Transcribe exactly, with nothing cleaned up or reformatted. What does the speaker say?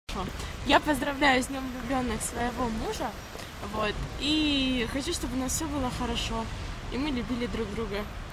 Я поздравляю с днем влюбленных своего мужа, вот, и хочу, чтобы у нас все было хорошо, и мы любили друг друга.